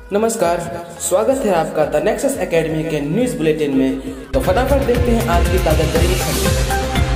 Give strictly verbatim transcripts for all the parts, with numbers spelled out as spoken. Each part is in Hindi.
नमस्कार, स्वागत है आपका द नेक्सस एकेडमी के न्यूज़ बुलेटिन में। तो फटाफट देखते हैं आज की ताज़ा तरीन खबरें।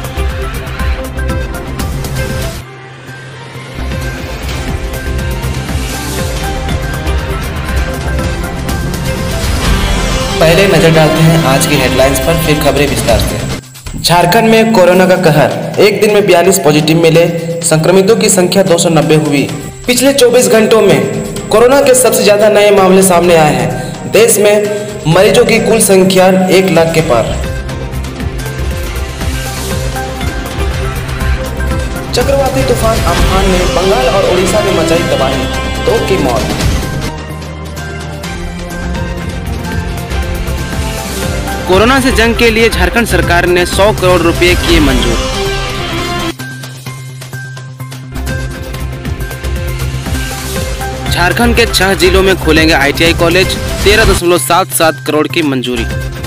पहले नजर डालते हैं आज की हेडलाइंस पर, फिर खबरें विस्तार से। झारखंड में कोरोना का कहर, एक दिन में बयालीस पॉजिटिव मिले, संक्रमितों की संख्या दो सौ नब्बे हुई। पिछले चौबीस घंटों में कोरोना के सबसे ज्यादा नए मामले सामने आए हैं। देश में मरीजों की कुल संख्या एक लाख के पार। चक्रवाती तूफान अम्फान ने बंगाल और उड़ीसा में मचाई तबाही, दो की मौत। कोरोना से जंग के लिए झारखंड सरकार ने सौ करोड़ रुपए किए मंजूर। झारखंड के छह जिलों में खुलेंगे आई टी आई कॉलेज, तेरह दशमलव सात सात करोड़ की मंजूरी।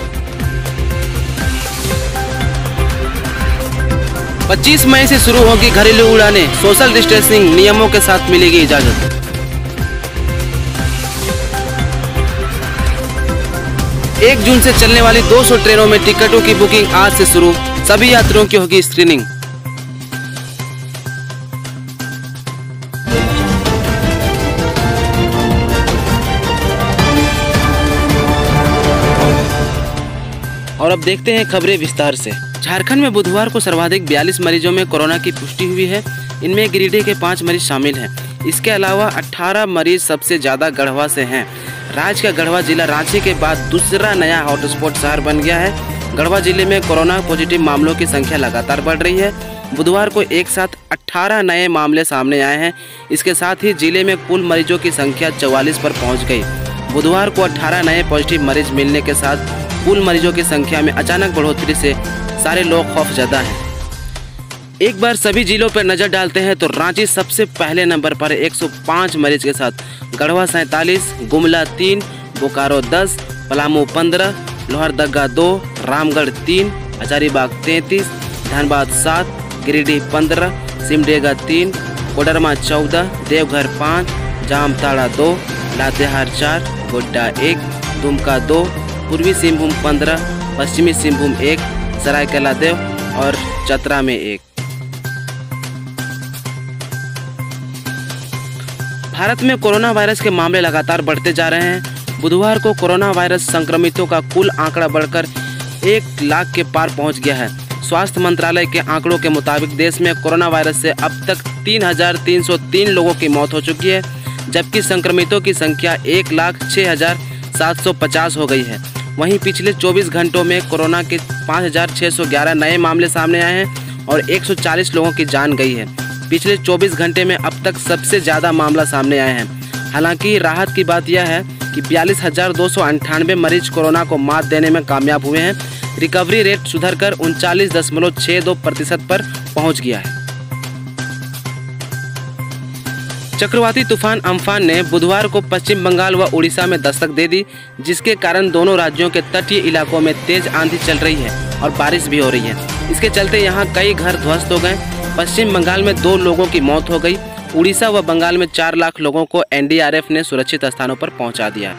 पच्चीस मई से शुरू होगी घरेलू उड़ानें, सोशल डिस्टेंसिंग नियमों के साथ मिलेगी इजाजत। एक जून से चलने वाली दो सौ ट्रेनों में टिकटों की बुकिंग आज से शुरू, सभी यात्रियों की होगी स्क्रीनिंग। और अब देखते हैं खबरें विस्तार से। झारखंड में बुधवार को सर्वाधिक बयालीस मरीजों में कोरोना की पुष्टि हुई है। इनमें गिरिडीह के पाँच मरीज शामिल हैं। इसके अलावा अठारह मरीज सबसे ज्यादा गढ़वा से हैं। राज्य का गढ़वा जिला रांची के बाद दूसरा नया हॉटस्पॉट शहर बन गया है। गढ़वा जिले में कोरोना पॉजिटिव मामलों की संख्या लगातार बढ़ रही है। बुधवार को एक साथ अठारह नए मामले सामने आए हैं। इसके साथ ही जिले में कुल मरीजों की संख्या चौवालीस पर पहुंच गई। बुधवार को अठारह नए पॉजिटिव मरीज मिलने के साथ कुल मरीजों की संख्या में अचानक बढ़ोतरी से सारे लोग खौफजदा हैं। एक बार सभी जिलों पर नजर डालते हैं तो रांची सबसे पहले नंबर पर एक सौ पाँच मरीज के साथ, गढ़वा सैंतालीस, गुमला तीन, बोकारो दस, पलामू पंद्रह, लोहरदगा दो, रामगढ़ तीन, हजारीबाग तैंतीस, धनबाद सात, गिरिडीह पंद्रह, सिमडेगा तीन, कोडरमा चौदह, देवघर पाँच, जामताड़ा दो, लातेहार चार, गोड्डा एक, दुमका दो, पूर्वी सिंहभूम पंद्रह, पश्चिमी सिंहभूम एक, सरायकेला देव और चतरा में एक। भारत में कोरोना वायरस के मामले लगातार बढ़ते जा रहे हैं। बुधवार को कोरोना वायरस संक्रमितों का कुल आंकड़ा बढ़कर एक लाख के पार पहुंच गया है। स्वास्थ्य मंत्रालय के आंकड़ों के मुताबिक देश में कोरोना वायरस से अब तक तीन हजार तीन सौ तीन लोगों की मौत हो चुकी है, जबकि संक्रमितों की संख्या एक लाख छः हजार सात सौ पचास हो गई है। वहीं पिछले चौबीस घंटों में कोरोना के पाँच हजार छः सौ ग्यारह नए मामले सामने आए हैं और एक सौ चालीस लोगों की जान गई है। पिछले चौबीस घंटे में अब तक सबसे ज़्यादा मामला सामने आए हैं। हालांकि राहत की बात यह है कि बयालीस हजार दो सौ अंठानवे मरीज कोरोना को मात देने में कामयाब हुए हैं। रिकवरी रेट सुधरकर उनचालीस दशमलव छः दो प्रतिशत पर पहुँच गया है। चक्रवाती तूफान अम्फान ने बुधवार को पश्चिम बंगाल व उड़ीसा में दस्तक दे दी, जिसके कारण दोनों राज्यों के तटीय इलाकों में तेज आंधी चल रही है और बारिश भी हो रही है। इसके चलते यहां कई घर ध्वस्त हो गए। पश्चिम बंगाल में दो लोगों की मौत हो गई। उड़ीसा व बंगाल में चार लाख लोगों को एन डी आर एफ ने सुरक्षित स्थानों पर पहुंचा दिया।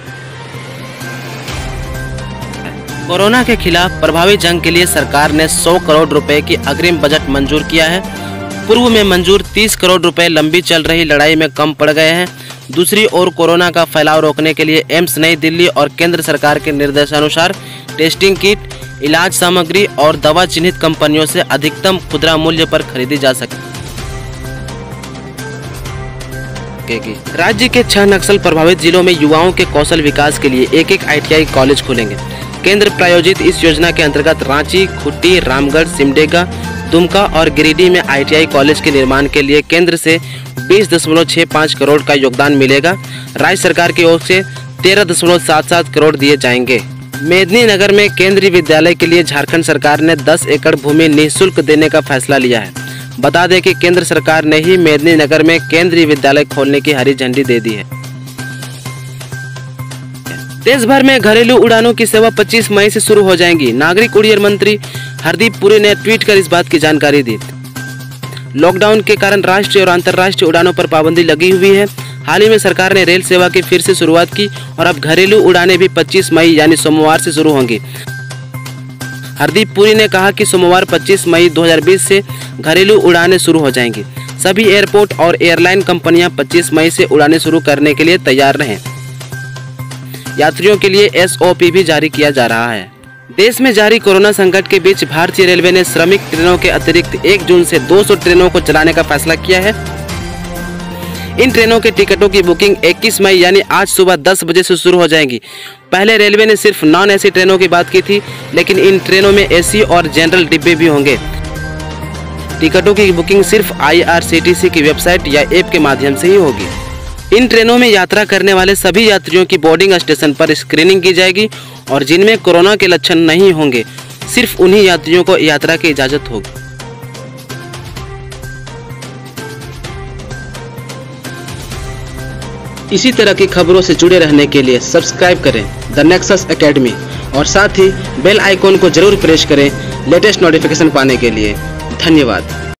कोरोना के खिलाफ प्रभावी जंग के लिए सरकार ने सौ करोड़ रुपए की अग्रिम बजट मंजूर किया है। पूर्व में मंजूर तीस करोड़ रुपए लंबी चल रही लड़ाई में कम पड़ गए हैं। दूसरी ओर कोरोना का फैलाव रोकने के लिए एम्स नई दिल्ली और केंद्र सरकार के निर्देशानुसार टेस्टिंग किट, इलाज सामग्री और दवा चिन्हित कंपनियों से अधिकतम खुदरा मूल्य पर खरीदी जा सकेगी। राज्य के छह नक्सल प्रभावित जिलों में युवाओं के कौशल विकास के लिए एक एक आई टी आई कॉलेज खुलेंगे। केंद्र प्रायोजित इस योजना के अंतर्गत रांची, खूंटी, रामगढ़, सिमडेगा, दुमका और गिरिडीह में आई टी आई कॉलेज के निर्माण के लिए केंद्र से बीस दशमलव छः पाँच करोड़ का योगदान मिलेगा। राज्य सरकार की ओर से तेरह दशमलव सात सात करोड़ दिए जाएंगे। मेदिनीनगर में केंद्रीय विद्यालय के लिए झारखंड सरकार ने दस एकड़ भूमि निःशुल्क देने का फैसला लिया है। बता दें कि केंद्र सरकार ने ही मेदिनीनगर में केंद्रीय विद्यालय खोलने की हरी झंडी दे दी है। देश भर में घरेलू उड़ानों की सेवा पच्चीस मई से शुरू हो जाएंगी। नागरिक उड्डयन मंत्री हरदीप पुरी ने ट्वीट कर इस बात की जानकारी दी। लॉकडाउन के कारण राष्ट्रीय और अंतर्राष्ट्रीय उड़ानों पर पाबंदी लगी हुई है। हाल ही में सरकार ने रेल सेवा की फिर से शुरुआत की और अब घरेलू उड़ानें भी पच्चीस मई यानी सोमवार से शुरू होंगी। हरदीप पुरी ने कहा कि सोमवार पच्चीस मई दो हज़ार बीस से घरेलू उड़ानें शुरू हो जाएंगी। सभी एयरपोर्ट और एयरलाइन कंपनियां पच्चीस मई से उड़ानें शुरू करने के लिए तैयार रहें। यात्रियों के लिए एस ओ पी भी जारी किया जा रहा है। देश में जारी कोरोना संकट के बीच भारतीय रेलवे ने श्रमिक ट्रेनों के अतिरिक्त एक जून से दो सौ ट्रेनों को चलाने का फैसला किया है। इन ट्रेनों के टिकटों की बुकिंग इक्कीस मई यानी आज सुबह दस बजे से शुरू हो जाएगी। पहले रेलवे ने सिर्फ नॉन एसी ट्रेनों की बात की थी, लेकिन इन ट्रेनों में एसी और जनरल डिब्बे भी होंगे। टिकटों की बुकिंग सिर्फ I R C T C की वेबसाइट या ऐप के माध्यम से ही होगी। इन ट्रेनों में यात्रा करने वाले सभी यात्रियों की बोर्डिंग स्टेशन पर स्क्रीनिंग की जाएगी और जिनमें कोरोना के लक्षण नहीं होंगे सिर्फ उन्हीं यात्रियों को यात्रा की इजाजत होगी। इसी तरह की खबरों से जुड़े रहने के लिए सब्सक्राइब करें द नेक्सस एकेडमी और साथ ही बेल आइकॉन को जरूर प्रेस करें लेटेस्ट नोटिफिकेशन पाने के लिए। धन्यवाद।